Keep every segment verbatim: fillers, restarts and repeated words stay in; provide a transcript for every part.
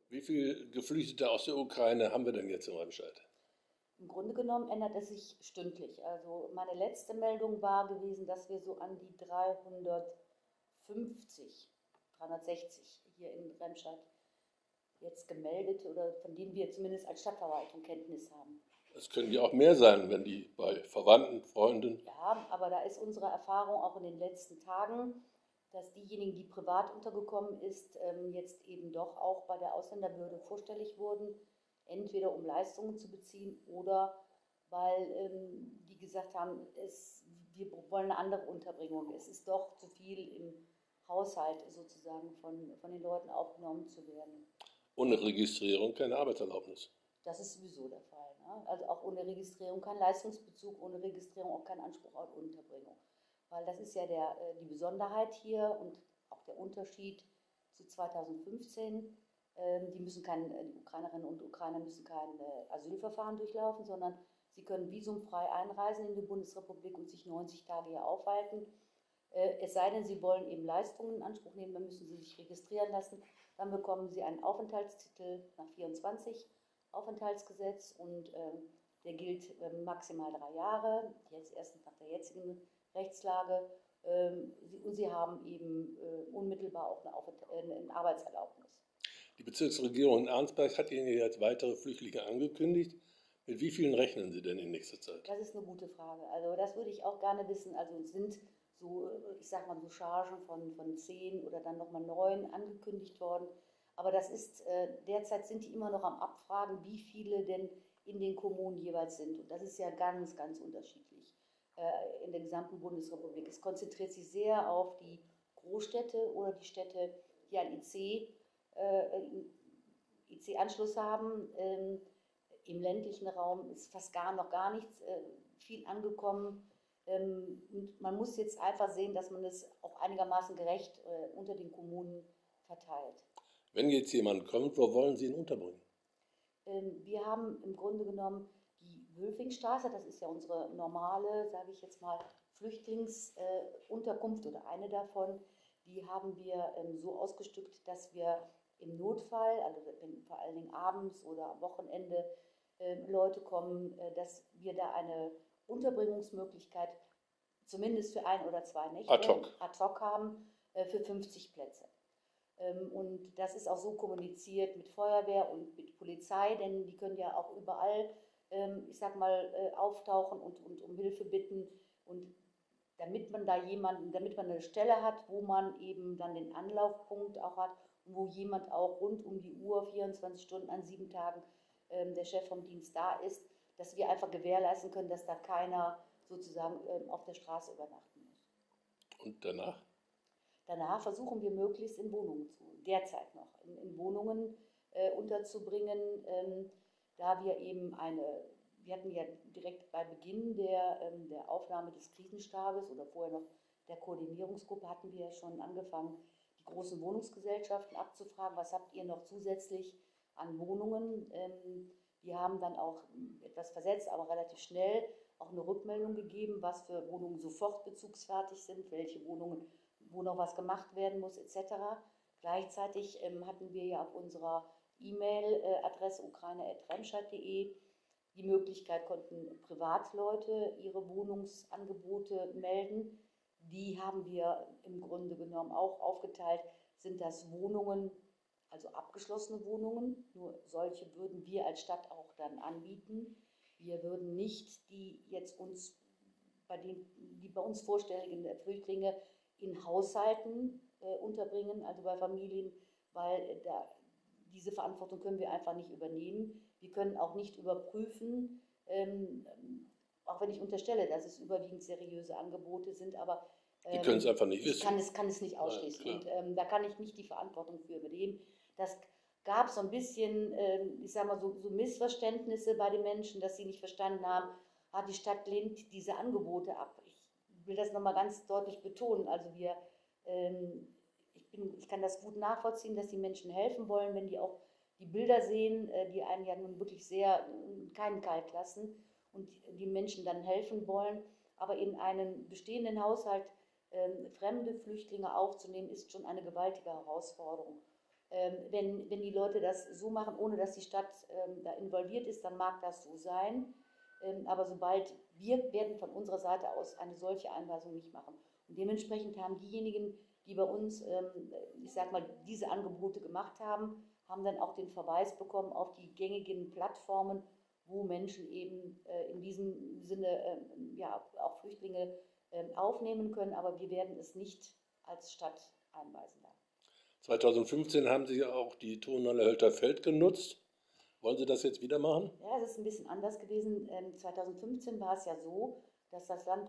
Wie viele Geflüchtete aus der Ukraine haben wir denn jetzt in Remscheid? Im Grunde genommen ändert es sich stündlich. Also meine letzte Meldung war gewesen, dass wir so an die dreihundertfünfzig, dreihundertsechzig hier in Remscheid jetzt gemeldet oder von denen wir zumindest als Stadtverwaltung Kenntnis haben. Es können ja auch mehr sein, wenn die bei Verwandten, Freunden. Ja, aber da ist unsere Erfahrung auch in den letzten Tagen, dass diejenigen, die privat untergekommen ist, jetzt eben doch auch bei der Ausländerbehörde vorstellig wurden, entweder um Leistungen zu beziehen oder weil ähm, die gesagt haben, es, wir wollen eine andere Unterbringung. Es ist doch zu viel im Haushalt sozusagen von, von den Leuten aufgenommen zu werden. Ohne Registrierung keine Arbeitserlaubnis. Das ist sowieso der Fall. Ne? Also auch ohne Registrierung kein Leistungsbezug, ohne Registrierung auch kein Anspruch auf Unterbringung. Weil das ist ja der, die Besonderheit hier und auch der Unterschied zu zweitausendfünfzehn. Die müssen kein, die Ukrainerinnen und Ukrainer müssen kein Asylverfahren durchlaufen, sondern sie können visumfrei einreisen in die Bundesrepublik und sich neunzig Tage hier aufhalten. Es sei denn, sie wollen eben Leistungen in Anspruch nehmen, dann müssen sie sich registrieren lassen. Dann bekommen sie einen Aufenthaltstitel nach vierundzwanzig Aufenthaltsgesetz und der gilt maximal drei Jahre, jetzt erst nach der jetzigen Rechtslage. Und sie haben eben unmittelbar auch eine, eine Arbeitserlaubnis. Die Bezirksregierung in Arnsberg hat Ihnen jetzt weitere Flüchtlinge angekündigt. Mit wie vielen rechnen Sie denn in nächster Zeit? Das ist eine gute Frage. Also das würde ich auch gerne wissen. Also es sind so, ich sag mal, so Chargen von, von zehn oder dann nochmal neun angekündigt worden. Aber das ist, äh, derzeit sind die immer noch am Abfragen, wie viele denn in den Kommunen jeweils sind. Und das ist ja ganz, ganz unterschiedlich äh, in der gesamten Bundesrepublik. Es konzentriert sich sehr auf die Großstädte oder die Städte, die ein I C I C-Anschluss haben. Ähm, Im ländlichen Raum ist fast gar noch gar nichts äh, viel angekommen. Ähm, und man muss jetzt einfach sehen, dass man es auch einigermaßen gerecht äh, unter den Kommunen verteilt. Wenn jetzt jemand kommt, wo wollen Sie ihn unterbringen? Ähm, wir haben im Grunde genommen die Wülfingstraße, das ist ja unsere normale, sage ich jetzt mal, Flüchtlingsunterkunft äh, oder eine davon. Die haben wir ähm, so ausgestückt, dass wir im Notfall, also wenn vor allen Dingen abends oder am Wochenende äh, Leute kommen, äh, dass wir da eine Unterbringungsmöglichkeit zumindest für ein oder zwei Nächte ad hoc, ad hoc haben äh, für fünfzig Plätze. Ähm, und das ist auch so kommuniziert mit Feuerwehr und mit Polizei, denn die können ja auch überall, ähm, ich sag mal, äh, auftauchen und, und um Hilfe bitten. Und damit man da jemanden, damit man eine Stelle hat, wo man eben dann den Anlaufpunkt auch hat und wo jemand auch rund um die Uhr, vierundzwanzig Stunden an sieben Tagen, ähm, der Chef vom Dienst da ist, dass wir einfach gewährleisten können, dass da keiner sozusagen ähm, auf der Straße übernachten muss. Und danach? Danach versuchen wir möglichst in Wohnungen zu, derzeit noch, in, in Wohnungen äh, unterzubringen, ähm, da wir eben eine, wir hatten ja direkt bei Beginn der, ähm, der Aufnahme des Krisenstabes oder vorher noch der Koordinierungsgruppe hatten wir ja schon angefangen, die großen Wohnungsgesellschaften abzufragen, was habt ihr noch zusätzlich an Wohnungen. Ähm, die haben dann auch etwas versetzt, aber relativ schnell auch eine Rückmeldung gegeben, was für Wohnungen sofort bezugsfertig sind, welche Wohnungen wo noch was gemacht werden muss, et cetera. Gleichzeitig ähm, hatten wir ja auf unserer E-Mail-Adresse ukraine at remscheid punkt de die Möglichkeit, konnten Privatleute ihre Wohnungsangebote melden. Die haben wir im Grunde genommen auch aufgeteilt. Sind das Wohnungen, also abgeschlossene Wohnungen, nur solche würden wir als Stadt auch dann anbieten. Wir würden nicht die jetzt uns, bei den, die bei uns vorstelligen Flüchtlinge in Haushalten äh, unterbringen, also bei Familien, weil äh, da, diese Verantwortung können wir einfach nicht übernehmen. Wir können auch nicht überprüfen, ähm, auch wenn ich unterstelle, dass es überwiegend seriöse Angebote sind, aber ähm, die können es einfach nicht ich wissen. Kann es, kann es nicht ausschließen. Nein, und ähm, da kann ich nicht die Verantwortung für übernehmen. Das gab so ein bisschen, ähm, ich sag mal, so, so Missverständnisse bei den Menschen, dass sie nicht verstanden haben, ah, die Stadt lehnt diese Angebote ab. Ich will das nochmal ganz deutlich betonen. Also wir, ähm, ich, bin, ich kann das gut nachvollziehen, dass die Menschen helfen wollen, wenn die auch die Bilder sehen, äh, die einen ja nun wirklich sehr äh, keinen kalt lassen und die Menschen dann helfen wollen. Aber in einen bestehenden Haushalt äh, fremde Flüchtlinge aufzunehmen, ist schon eine gewaltige Herausforderung. Ähm, wenn, wenn die Leute das so machen, ohne dass die Stadt ähm, da involviert ist, dann mag das so sein. Ähm, aber sobald wir werden von unserer Seite aus eine solche Einweisung nicht machen. Und dementsprechend haben diejenigen, die bei uns, ähm, ich sag mal, diese Angebote gemacht haben, haben dann auch den Verweis bekommen auf die gängigen Plattformen, wo Menschen eben äh, in diesem Sinne äh, ja, auch Flüchtlinge äh, aufnehmen können. Aber wir werden es nicht als Stadt einweisen. zweitausendfünfzehn haben Sie ja auch die Turnhalle Hölterfeld genutzt. Wollen Sie das jetzt wieder machen? Ja, es ist ein bisschen anders gewesen. Ähm, zweitausendfünfzehn war es ja so, dass das Land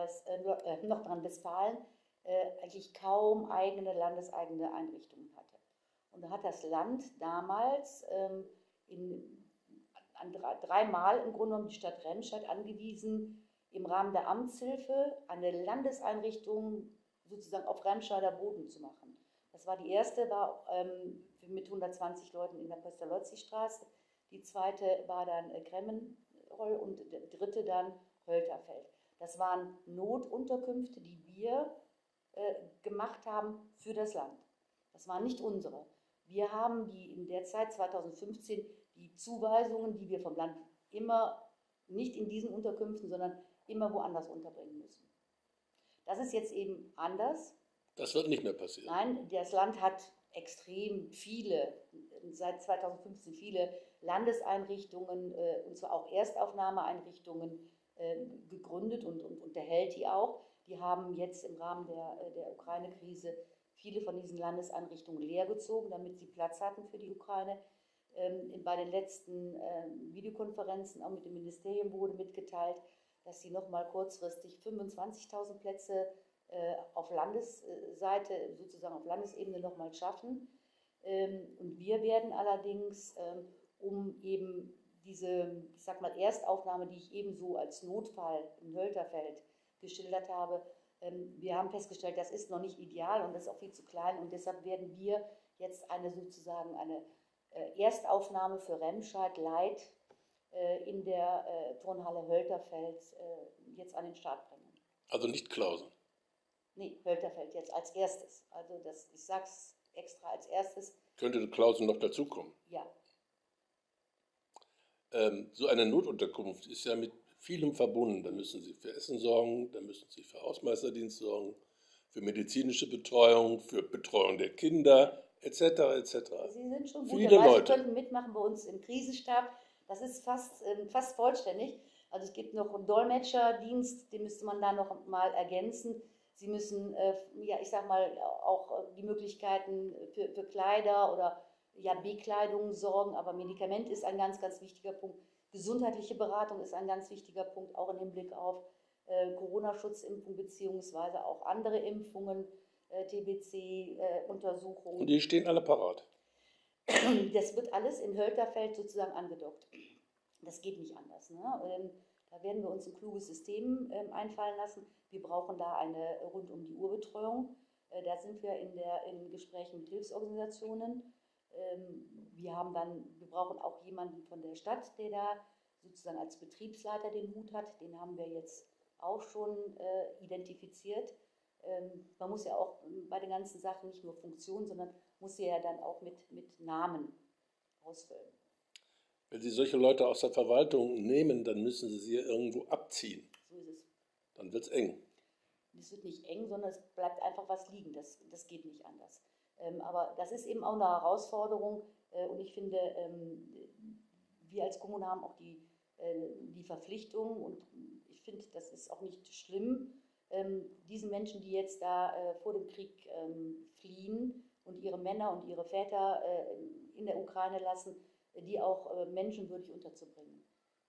äh, Nordrhein-Westfalen äh, eigentlich kaum eigene landeseigene Einrichtungen hatte. Und da hat das Land damals ähm, in, an drei, dreimal im Grunde genommen die Stadt Remscheid angewiesen, im Rahmen der Amtshilfe eine Landeseinrichtung sozusagen auf Remscheider Boden zu machen. Das war die erste, war ähm, mit hundertzwanzig Leuten in der Pestalozzi-Straße. Die zweite war dann äh, Kremmenroll und die dritte dann Hölterfeld. Das waren Notunterkünfte, die wir äh, gemacht haben für das Land. Das waren nicht unsere. Wir haben die in der Zeit zweitausendfünfzehn die Zuweisungen, die wir vom Land immer nicht in diesen Unterkünften, sondern immer woanders unterbringen müssen. Das ist jetzt eben anders. Das wird nicht mehr passieren. Nein, das Land hat extrem viele, seit zweitausendfünfzehn viele Landeseinrichtungen, äh, und zwar auch Erstaufnahmeeinrichtungen äh, gegründet und, und unterhält die auch. Die haben jetzt im Rahmen der, der Ukraine-Krise viele von diesen Landeseinrichtungen leergezogen, damit sie Platz hatten für die Ukraine. Ähm, bei den letzten äh, Videokonferenzen auch mit dem Ministerium wurde mitgeteilt, dass sie nochmal kurzfristig fünfundzwanzigtausend Plätze äh, auf Landesseite, sozusagen auf Landesebene nochmal schaffen. Ähm, und wir werden allerdings, ähm, um eben diese, ich sag mal, Erstaufnahme, die ich ebenso als Notfall in Hölterfeld geschildert habe, ähm, wir haben festgestellt, das ist noch nicht ideal und das ist auch viel zu klein und deshalb werden wir jetzt eine sozusagen eine äh, Erstaufnahme für Remscheid Light äh, in der äh, Turnhalle Hölterfeld äh, jetzt an den Start bringen. Also nicht Klausen? Nee, Hölterfeld jetzt als erstes. Also das, ich sag's extra als erstes. Könnte Klausen noch dazukommen? Ja. Ähm, so eine Notunterkunft ist ja mit vielem verbunden. Da müssen Sie für Essen sorgen, da müssen Sie für Hausmeisterdienst sorgen, für medizinische Betreuung, für Betreuung der Kinder, et cetera et cetera. Sie sind schon Viele gut dabei. Leute. Sie könnten mitmachen bei uns im Krisenstab. Das ist fast, ähm, fast vollständig. Also es gibt noch einen Dolmetscherdienst, den müsste man da noch mal ergänzen. Sie müssen, äh, ja, ich sag mal, auch die Möglichkeiten für, für Kleider oder ja, Bekleidung sorgen, aber Medikament ist ein ganz, ganz wichtiger Punkt. Gesundheitliche Beratung ist ein ganz wichtiger Punkt, auch im Hinblick auf äh, Corona-Schutzimpfung beziehungsweise auch andere Impfungen, äh, T B C-Untersuchungen. Äh, Und die stehen alle parat? Das wird alles in Hölterfeld sozusagen angedockt. Das geht nicht anders. Ne? Ähm, da werden wir uns ein kluges System ähm, einfallen lassen. Wir brauchen da eine Rund-um-die-Uhr-Betreuung. Äh, da sind wir in, der, in Gesprächen mit Hilfsorganisationen. Ähm, wir, haben dann, wir brauchen auch jemanden von der Stadt, der da sozusagen als Betriebsleiter den Hut hat. Den haben wir jetzt auch schon äh, identifiziert. Ähm, man muss ja auch bei den ganzen Sachen nicht nur Funktion, sondern muss sie ja dann auch mit, mit Namen ausfüllen. Wenn Sie solche Leute aus der Verwaltung nehmen, dann müssen Sie sie ja irgendwo abziehen. So ist es. Dann wird es eng. Es wird nicht eng, sondern es bleibt einfach was liegen. Das, das geht nicht anders. Ähm, aber das ist eben auch eine Herausforderung. Äh, und ich finde, ähm, wir als Kommune haben auch die, äh, die Verpflichtung. Und ich finde, das ist auch nicht schlimm, ähm, diesen Menschen, die jetzt da äh, vor dem Krieg ähm, fliehen und ihre Männer und ihre Väter äh, in der Ukraine lassen, die auch äh, menschenwürdig unterzubringen.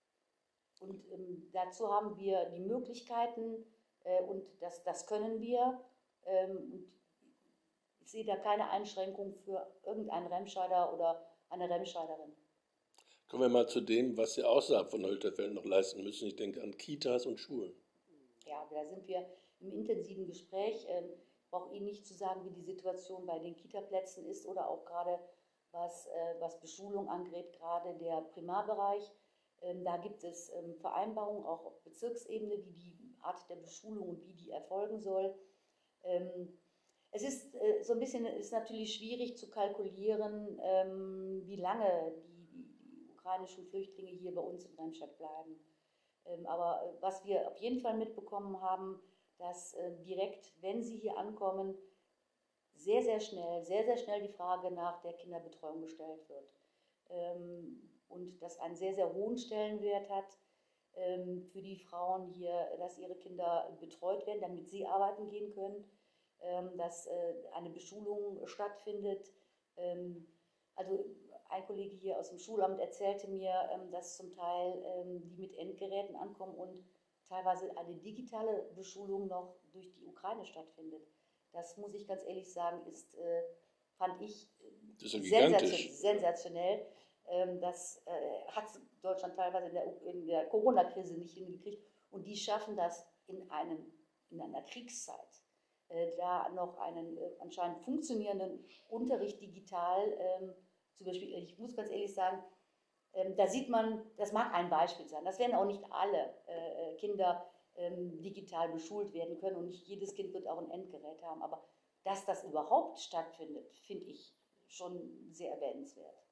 Und ähm, dazu haben wir die Möglichkeiten äh, und das, das können wir. Ähm, und ich sehe da keine Einschränkung für irgendeinen Remscheider oder eine Remscheiderin. Kommen wir mal zu dem, was Sie außerhalb von Hölterfeld noch leisten müssen. Ich denke an Kitas und Schulen. Ja, da sind wir im intensiven Gespräch. Ähm, ich brauche Ihnen nicht zu sagen, wie die Situation bei den Kitaplätzen ist oder auch gerade was, äh, was Beschulung angeht, gerade der Primarbereich. Ähm, da gibt es ähm, Vereinbarungen auch auf Bezirksebene, wie die Art der Beschulung und wie die erfolgen soll. Ähm, Es ist äh, so ein bisschen, ist natürlich schwierig zu kalkulieren, ähm, wie lange die, die, die ukrainischen Flüchtlinge hier bei uns in Remscheid bleiben. Ähm, aber äh, was wir auf jeden Fall mitbekommen haben, dass äh, direkt, wenn sie hier ankommen, sehr, sehr schnell, sehr, sehr schnell die Frage nach der Kinderbetreuung gestellt wird. Ähm, und das einen sehr, sehr hohen Stellenwert hat ähm, für die Frauen hier, dass ihre Kinder betreut werden, damit sie arbeiten gehen können, ähm, dass äh, eine Beschulung stattfindet. Ähm, also ein Kollege hier aus dem Schulamt erzählte mir, ähm, dass zum Teil ähm, die mit Endgeräten ankommen und teilweise eine digitale Beschulung noch durch die Ukraine stattfindet. Das muss ich ganz ehrlich sagen, ist, äh, fand ich Das ist ja sensation, gigantisch. sensationell. Ähm, das äh, hat Deutschland teilweise in der, in der Corona-Krise nicht hingekriegt. Und die schaffen das in, einem, in einer Kriegszeit, äh, da noch einen äh, anscheinend funktionierenden Unterricht digital ähm, zu überspielen. Ich muss ganz ehrlich sagen, ähm, da sieht man, das mag ein Beispiel sein. Das werden auch nicht alle äh, Kinder ähm, digital beschult werden können und nicht jedes Kind wird auch ein Endgerät haben. Aber dass das überhaupt stattfindet, finde ich schon sehr erwähnenswert.